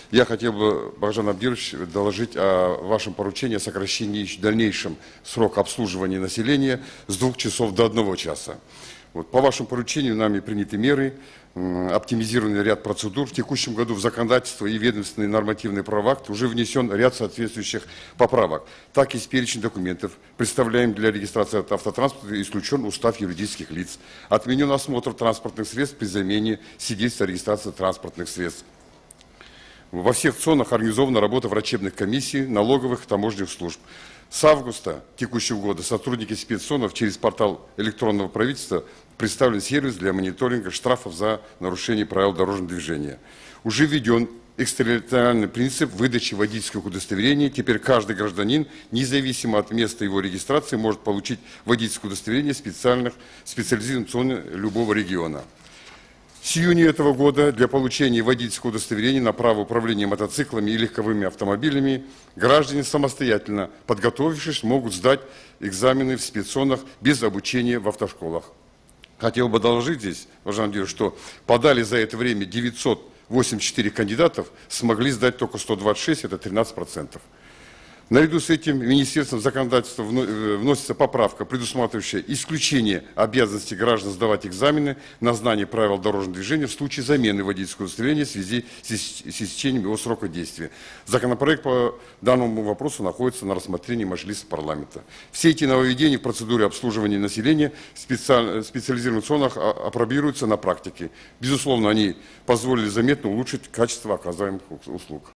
Я хотел бы, Бахытжан Абдирович, доложить о вашем поручении о сокращении в дальнейшем срока обслуживания населения с 2 часов до 1 часа. Вот, по вашему поручению нами приняты меры, оптимизированный ряд процедур. В текущем году в законодательство и ведомственные нормативные правовые акты уже внесен ряд соответствующих поправок. Так из перечня документов, представляем для регистрации автотранспорта, исключен устав юридических лиц. Отменен осмотр транспортных средств при замене свидетельства о регистрации транспортных средств. Во всех ЦОНах организована работа врачебных комиссий, налоговых, таможенных служб. С августа текущего года сотрудники спеццонов через портал электронного правительства представлен сервис для мониторинга штрафов за нарушение правил дорожного движения. Уже введен экстерриториальный принцип выдачи водительских удостоверений. Теперь каждый гражданин, независимо от места его регистрации, может получить водительское удостоверение специализированных ЦОН любого региона. С июня этого года для получения водительского удостоверения на право управления мотоциклами и легковыми автомобилями граждане самостоятельно, подготовившись, могут сдать экзамены в спеццонах без обучения в автошколах. Хотел бы доложить здесь, Бахытжан Абдирович, что подали за это время 984 кандидатов, смогли сдать только 126, это 13%. Наряду с этим Министерством законодательства вносится поправка, предусматривающая исключение обязанности граждан сдавать экзамены на знание правил дорожного движения в случае замены водительского удостоверения в связи с истечением его срока действия. Законопроект по данному вопросу находится на рассмотрении Маджлиса парламента. Все эти нововведения в процедуре обслуживания населения в специализированных ЦОНах апробируются на практике. Безусловно, они позволили заметно улучшить качество оказываемых услуг.